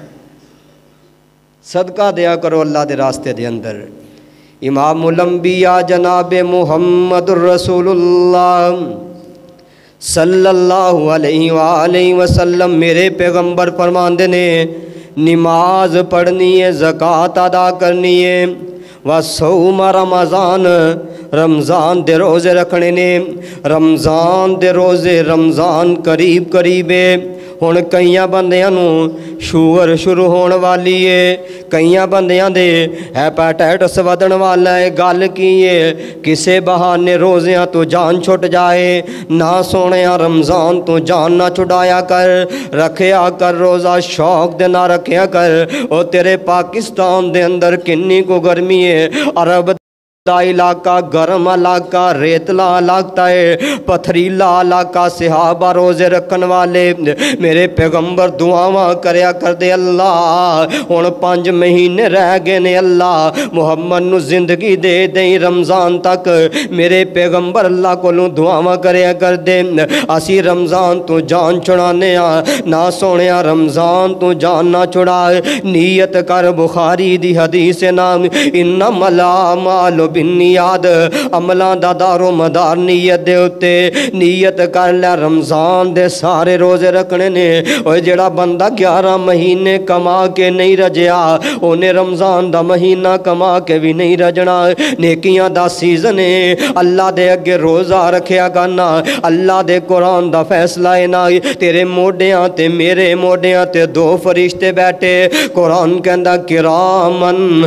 صدقہ دیا کرو اللہ دے راستے دے اندر۔ امام الانبیاء جناب محمد الرسول اللہ صلی اللہ علیہ وآلہ وسلم میرے پیغمبر فرماندے نے، نماز پڑھنی ہے، زکوٰۃ ادا کرنی ہے، وصوم رمضان، رمضان دے روزے رکھنے نے، رمضان دے روزے، رمضان قریب قریب ہے۔ ہن کئیاں بندیاں نو شوگر شروع ہون والی ہے، کئیاں بندیاں دے ہیپاٹائٹس ودن والا ہے۔ گل کی ہے کسے بہانے روزیاں تو جان چھٹ جائے، نہ سونیا رمضان تو جان نہ چھڑایا کر، رکھیا کر روزہ شوق دے نہ رکھیا کر۔ او تیرے پاکستان دے اندر کنی کو گرمی ہے، عرب دا علاقہ گرم علاقہ، ریتلا علاقہ ہے، پتھریلا علاقہ، صحابہ روزے رکھن والے میرے پیغمبر دعاواں کریا کر دے، اللہ ہن پانچ مہینے رہ گئے نے، اللہ محمد نو زندگی دے دیں رمضان تک۔ میرے پیغمبر اللہ کولوں دعاواں کریا کر دے، اسی رمضان تو جان چھڑانے ہاں، نہ سونیا رمضان تو جان نہ چھڑا۔ نیت کر بخاری دی حدیث نام، انما الاعمال بالنیات، عملاں دا دار و مدار نیت دے اتے۔ نیت کر لے رمضان دے سارے روزے رکھنے نے۔ اور جڑا بندہ گیارہ مہینے کما کے نہیں رجیا، انہیں رمضان دا مہینہ کما کے بھی نہیں رجنا۔ نیکیاں دا سیزن ہے، اللہ دے اگے روزہ رکھیا کرنا، اللہ دے قرآن دا فیصلہ ہے نا۔ تیرے موڈیاں تے میرے موڈیاں تے دو فرشتے بیٹھے، قرآن کہندا کرامن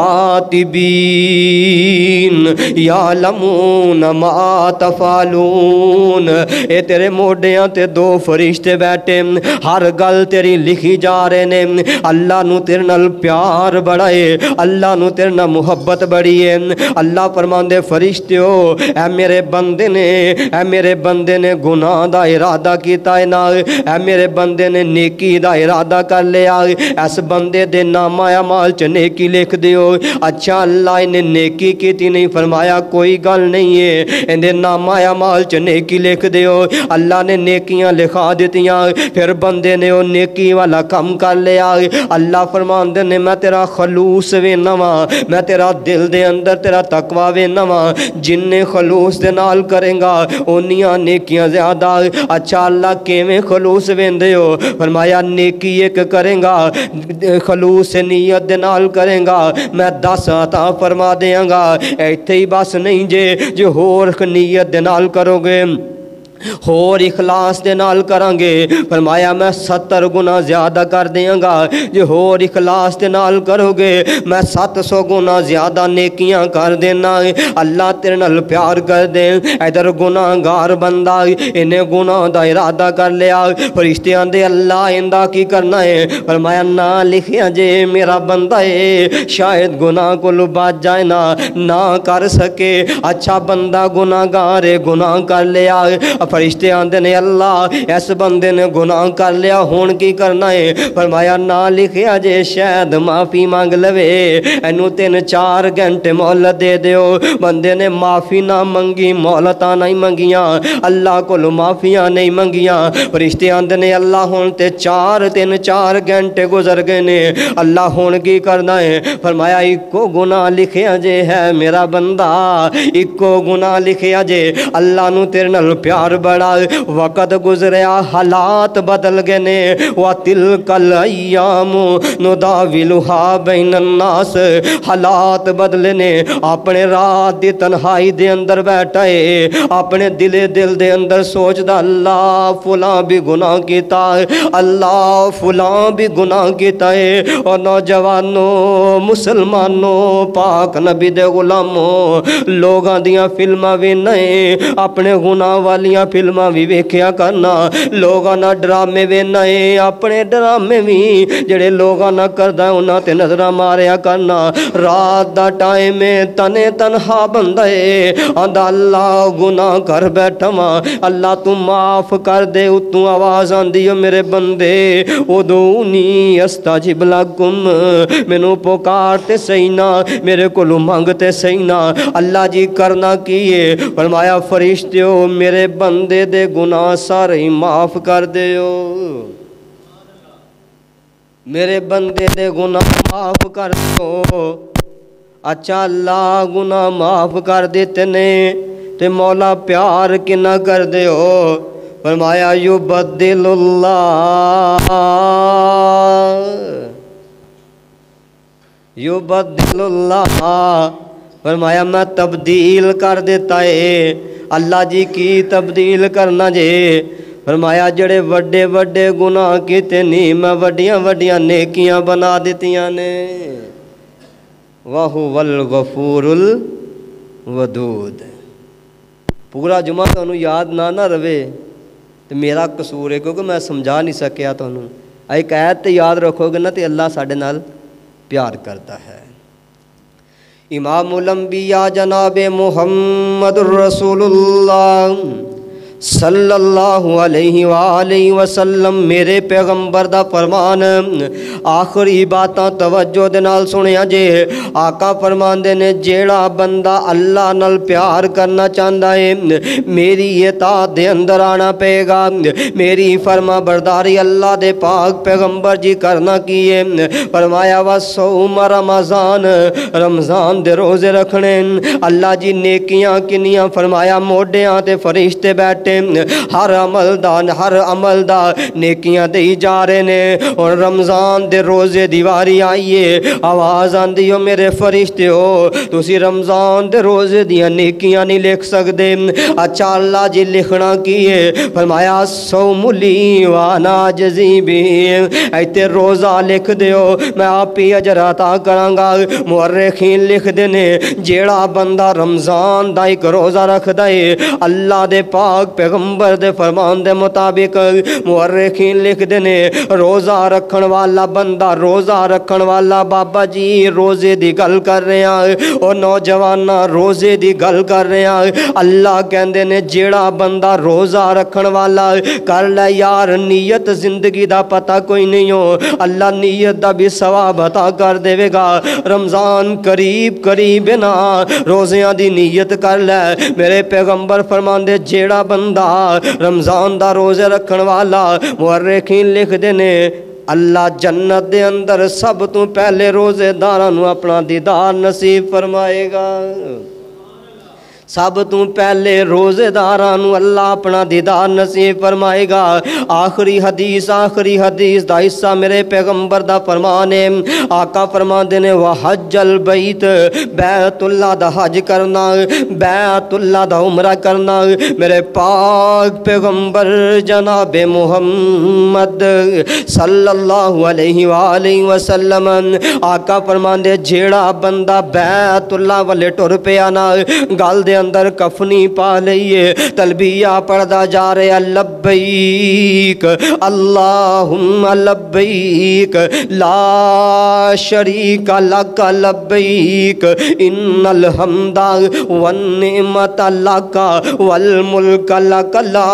کاتبین یعلمون ما تفعلون، اے تیرے موڈیاں تے دو فرشتے بیٹھے، ہر گل تیری لکھی جا رہے نے۔ اللہ نو تیرے نال پیار بڑا ہے، اللہ نو تیرے نال محبت بڑی ہے۔ اللہ فرماندے فرشتیو اے میرے بندے نے، اے میرے بندے نے گناہ دا ارادہ کیتا ہے نا، اے میرے بندے نے نیکی دا ارادہ کر لیا، اس بندے دے نامہ اعمال چ نیکی لکھ دیو۔ اچھا اللہ نے نیکی कीती नहीं। फरमाया कोई गल नहीं है, इहदे नामा अमाल च नेकी लिख दिओ। अल्लाह ने नेकियां लिखा दित्तियां। फिर बंदे ने वो नेकी वाला कम कर लिया। अल्लाह फरमांदे ने मैं तेरा खलूस वेना वा, मैं तेरा दिल दे अंदर तेरा तकवा वेना वा। जिन्ने खलूस दे नाल करेगा उन्नियां नेकियां ज्यादा। अच्छा अल्लाह किवें खलूस वेंदे हो? फरमाया नेकी एक करेगा, खलूस नीयत दे नाल करेगा, मैं दस अता फरमा देंगा। इत्थे ही बस नहीं जे जो होर नीयत दे नाल करोगे, होर इखलास दे नाल करांगे, फरमाया मैं सत्तर गुना ज़्यादा कर देंगा। जो होर इखलास दे नाल करोगे मैं सत्त सौ गुना ज़्यादा नेकियां कर देना। अल्लाह तेरे नाल प्यार कर दे। इधर गुनाहगार बंदा इन्हें गुनाह दा इरादा कर लिया। फरिश्ते आंदे अल्लाह इंदा की करना है? फरमाया ना लिखिया जे मेरा बंदा है, शायद गुनाह को बच जाए ना ना कर सके। अच्छा बंदा गुनाहगार है, गुनाह कर लिया। फरिश्ते आंदे ने अल्लाह इस बंदे ने गुनाह कर लिया, हुण की करना है? फरमाया ना लिखिया जे शायद माफ़ी मंग लवे, इनू तीन चार घंटे मोहलत दे दिओ। बंदे ने माफ़ी ना मंगी, मोहलतां नहीं मंगियां, अल्लाह कोलों माफ़ियां नहीं मंगियां। फरिश्ते आंदे ने अल्लाह हुण ते चार तीन चार घंटे गुजर गए ने, अल्लाह हुण की करना है? फरमाया इको गुनाह लिखिया जे है मेरा बंदा, इको गुनाह लिखिया जे। अल्लाह नू तेरे नाल प्यार बड़ा। वक़्त गुजरिया, हालात बदल गए ने। व तिलकल अय्यामु नुदाविलुहा बैनन्नास, हालात बदले ने। अपने रात दी तन्हाई दे अंदर बैठा है, अपने दिले दिल दे अंदर सोचदा अल्लाह फुलां भी गुनाह कीता, अल्लाह फुलां भी गुनाह कीता है। और नौजवानों मुसलमानों पाक नबी दे गुलामों, लोगां दियां फिल्मां भी नहीं, अपने गुनाह वालियां फिल्मां भी वेख्या करना। लोगां ना ड्रामे वेना है, अपने ड्रामे भी जेड़े लोगां ना करदा उन्हां ते नजरां मारिया करना। रात दा टाइम है, तने तनहा बंदा है, आंदा अल्लाह गुनाह कर बैठा वा, अल्लाह तू माफ कर दे। उतों आवाज आंदी है मेरे बंदे उदूनी अस्ताजिब लकुम, मैनू पुकार ते सही ना, मेरे कोलों मंग ते सही ना। अल्लाह जी करना की है? फरमाया फरिश्तियों मेरे बंदे दे गुनाह सारे ही माफ कर दियो, मेरे बंदे दे गुनाह माफ कर दो। अच्छा अल्लाह गुनाह माफ कर देते ने ते मौला प्यार किना कर दे हो? फरमाया युबद्दिलुल्लाह युबद्दिलुल्लाह, फरमाया मैं तब्दील कर देता है। अल्लाह जी की तब्दील करना जे? फरमाया जड़े वड्डे वड्डे गुनाह कीते नहीं मैं वड्डियां वड्डियां नेकियां बना दित्तियां ने। वहुवल गफूरुल वदूद। पूरा जुमा तुहानू याद ना ना रवे तो मेरा कसूर है, क्योंकि मैं समझा नहीं सकिया तुहानू। एक ऐत ते याद रखोगे ना तो अल्लाह साडे नाल प्यार करता है। इमामुल अंबिया जनाबे मुहम्मदुर रसूलुल्लाह सल्लल्लाहु अलैहि वालैहि वसल्लम मेरे पैगंबर दा फरमान। आखिरी बातां तवज्जो दे नाल सुनिया जे। आका फरमांदे ने जेड़ा बंदा अल्लाह नाल प्यार करना चाहता है मेरी इताअत दे अंदर आना पेगा, मेरी फरमा बरदारी अल्लाह दे पाक पैगंबर जी करना की है? फरमाया वा सौम रमज़ान, रमज़ान दे रोज़े रखने। अल्लाह जी नेकियां किनियां? फरमाया मोढियां ते फरिश्ते बैठे, हर अमल दा हर अमल दा नेकियां दे जा रहे ने। और रमज़ान दे रोज़े दीवारी आइए, आवाज़ आंदी हो मेरे फरिश्ते हो तुसी रमज़ान दे रोज़े दियां नेकियां नहीं लिख सकदे। अच्छा अल्लाह जी लिखना की है? फरमाया सौमुली वाना जज़ीबी, इत्थे रोज़ा लिख दियो मैं आप ही अजर अता करांगा। मुअर्रिखीन लिखदे ने जेड़ा बंदा रमज़ान दा एक रोज़ा रखदा है अल्लाह दे पाक पैगंबर दे फरमान दे मुताबिक मुअर्रिखीन लिखदे ने रोज़ा रखण वाला बंदा, रोज़ा रखण वाला बाबा जी रोज़े दी गल कर रहे हैं, और नौजवाना रोज़े दी गल कर रहे हैं। अल्लाह कहंदे ने जेड़ा बंदा रोज़ा रखण वाला कर ले यार नीयत जिंदगी दा पता कोई नहीं हो, अल्लाह नीयत दा भी सवाब अता कर देवेगा। रमज़ान करीब करीब है ना, रोज़ियां दी नीयत कर ले। मेरे पैगंबर फरमांदे जेड़ा बंदा रमज़ान दा रोज़े रखण वाला, मुअर्रिखीन लिखदे ने अल्लाह जन्नत दे अंदर सब तो पहले रोज़ेदारां नूं अपना दीदार नसीब फरमाएगा। सब तू पहले रोज़ेदारां नूं अल्लाह अपना दीदार नसीब फरमाएगा। आखिरी हदीस आखिरी हदीस दा हिस्सा मेरे पैगंबर दा फरमान है। आका फरमांदे ने व हज्जल बैत, बैतुल्लाह दा हज करना, बैतुल्लाह दा उमरा करना। मेरे पाक पैगंबर जनाब मुहम्मद सल्लल्लाहु अलैहि वालैहि वसल्लम आका फरमांदे जेड़ा बंदा बैतुल्लाह वाले टुर पिया ना, गल दे अंदर कफनी पा लईए, तलबिया पढ़दा जा रहा लब्बैक अल्लाहुम्मा लब्बैक ला शरीक लक लब्बैक इन्नल हम्दा वन निअमत लक वल मुल्क लक ला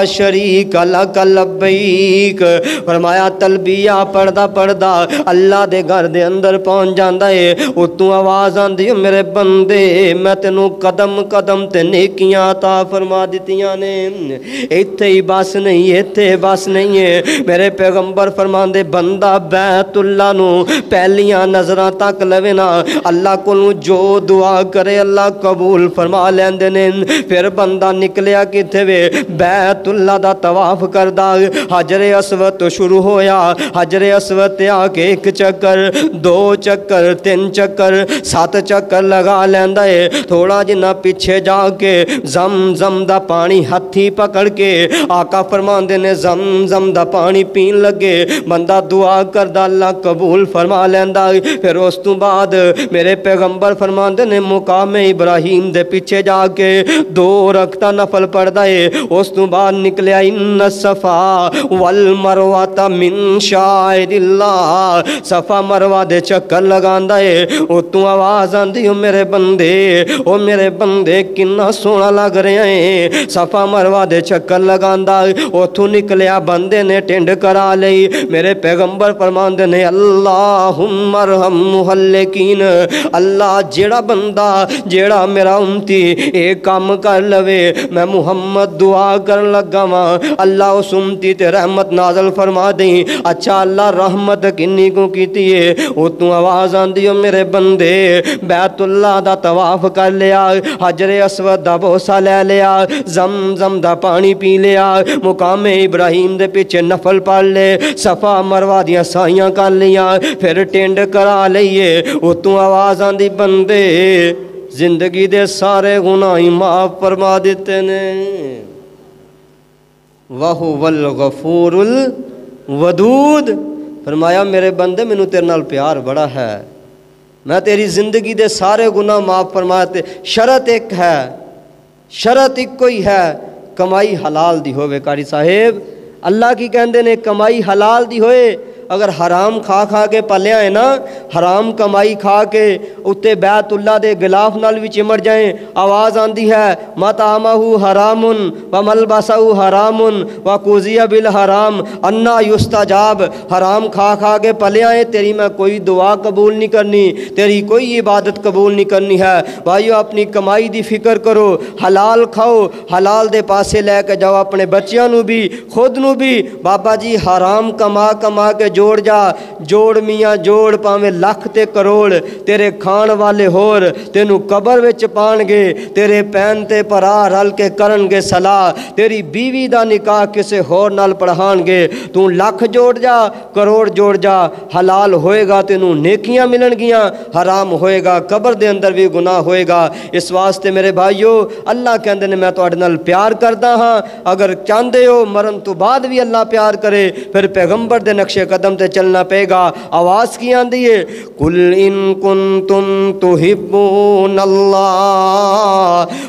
शरीक लक लब्बैक। फरमाया तलबिया पढ़दा पढ़दा अल्लाह दे घर दे अंदर पहुंच जांदा है, उतों आवाज़ आंदी मेरे बंदे मैं तेनू कदम कदम ते नेकियां अता फरमा दित्तियां ने। इत्थे ही बस नहीं, इत्थे बस नहीं है। मेरे पैगंबर फरमांदे बंदा बैतुल्लाह नू पहलियां नज़रां तक लवे ना, अल्लाह कोलों जो दुआ करे अल्लाह कबूल फरमा लैंदे ने। फिर बंदा निकलिया किथे वे, बैतुल्लाह दा तवाफ करदा, हजरे अस्वद तो शुरू होया, हजरे अस्वद ते आके एक चक्कर, दो चक्कर, तीन चक्कर, सत्त चक्कर लगा लैंदा है। थोड़ा जिन्ना पिछे जाके जम जम दा पानी हथी पकड़ के आका फरमांदे ने जम जम दा पानी पीन लगे, बंदा दुआ करदा अल्लाह कबूल फरमा लैंदा। फिर उस तो बाद मेरे पैगंबर फरमांदे ने मुकाम इब्राहिम दे पिछे जाके दो रकता नफल पढ़दा है। उस तो बाद निकलिया इन्न सफा वल मरवा मिन शाइरिल्लाह, सफा मरवा दे चक्कर लगांदा है। उतों आवाज़ आंदी ओ मेरे बंदे, ओ मेरे बंदे किन्ना सोहना लग रहा है, सफा मरवा दे चक्कर लगांदा। उथों निकलिया बंदे ने टिंड करा लई। मेरे पैगंबर फरमांदे ने अल्लाहुम्मा अरहम मुहल्लिकीन, अल्लाह जेड़ा बंदा जेड़ा मेरा उम्मती एक काम कर लवे, मैं मुहम्मद दुआ कर लगा वा अल्लाह उस उम्मती ते रहमत नाजल फरमा दी। अच्छा अल्लाह रहमत किन्नी को कीती है। उतों आवाज़ आंदी ओ मेरे बंदे बैतुल्लाह दा तवाफ कर लिया, हजरे अस्वद दा बोसा ले लिया, जम जम दा पानी पी लिया, मुकामे इब्राहिम दे पिछे नफल पढ़ ले, सफा मरवा दियां साइयां कर लिया, फिर टिंड करा लईए। उतों आवाज़ आंदी बंदे जिंदगी दे सारे गुनाह ही माफ फरमा दिते ने। वहुवल गफूरुल वदूद, फरमाया मेरे बंदे मैनू तेरे नाल प्यार बड़ा है, मैं तेरी जिंदगी दे सारे गुनाह माफ फरमाते। शरत एक है, शरत एक कोई है, कमाई हलाल दी होवे। कारी साहेब अल्लाह की कहंदे ने कमाई हलाल दी होए। अगर हराम खा खा के पलिया है ना, हराम कमाई खा के उत्ते बैतुल्लाह दे गिलाफ नाल भी चिमड़ जाए, आवाज़ आंदी है मतामहु हरामुन व मलबसहु हरामुन व कुजिया बिल हराम अन्ना युस्ताजाब। हराम खा खा के पलिया है, तेरी मैं कोई दुआ कबूल नहीं करनी, तेरी कोई इबादत कबूल नहीं करनी है। भाइयों अपनी कमाई दी फिक्र करो, हलाल खाओ, हलाल दे पासे लैके जाओ अपने बच्चों नू भी खुद नू भी। बाबा जी हराम कमा कमा के जोड़ जा, जोड़ मियाँ जोड़, पावे लख ते करोड़ तेरे खान वाले होर तेनू कबर विच पाणगे, तेरे पैन ते भरा रल के करनगे सलाह, तेरी बीवी दा निकाह किसे होर नाल पढ़ाणगे। तू लख जोड़ जा, करोड़ जोड़ जा, हलाल होएगा तेनू नेकियां मिलणगियां, हराम होएगा कबर दे अंदर भी गुनाह होएगा। इस वास्ते मेरे भाईओ अल्लाह कहंदे ने मैं तुहाडे नाल प्यार करदा हां। अगर चाहते हो मरण तो बाद भी अल्लाह प्यार करे, फिर पैगंबर दे नक्शे कदम ते चलना पेगा। आवाज़ की आंदी है कुल इन कुंतुम तुहिब्बून अल्लाह फत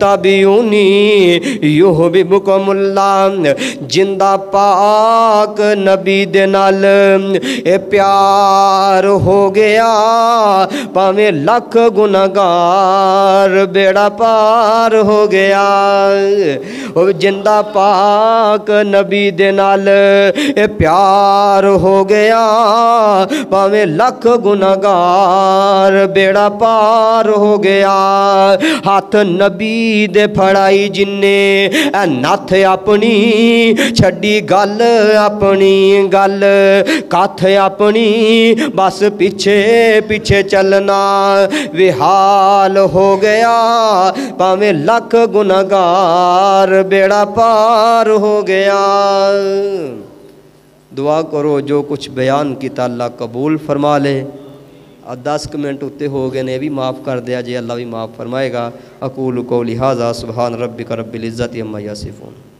फत्तबिऊनी युहब्बुकुमुल्लाह। जिंदा पाक नबी दे नाल ए प्यार हो गया, भावें लख गुनाहगार बेड़ा पार हो गया। ओ जिंदा पाक नबी दे नाल ए प्यार हो गया, भावें लख गुनाहगार बेड़ा पार हो गया। हाथ नबी दे फड़ाई जिन्ने ए नथ अपनी छड्डी गल अपनी गल कथ अपनी बस पीछे पीछे चलना विहाल हो गया, भावें लख गुनाहगार बेड़ा पार हो गया। दुआ करो जो कुछ बयान किया अल्लाह कबूल फरमा ले। और दस मिनट उत्ते हो गए ने भी माफ़ कर दिया जे, अल्लाह भी माफ़ फरमाएगा। अकूलु कौली हाज़ा सुबहान रब्बिका रब्बिल इज़्ज़ति अम्मा यसिफून।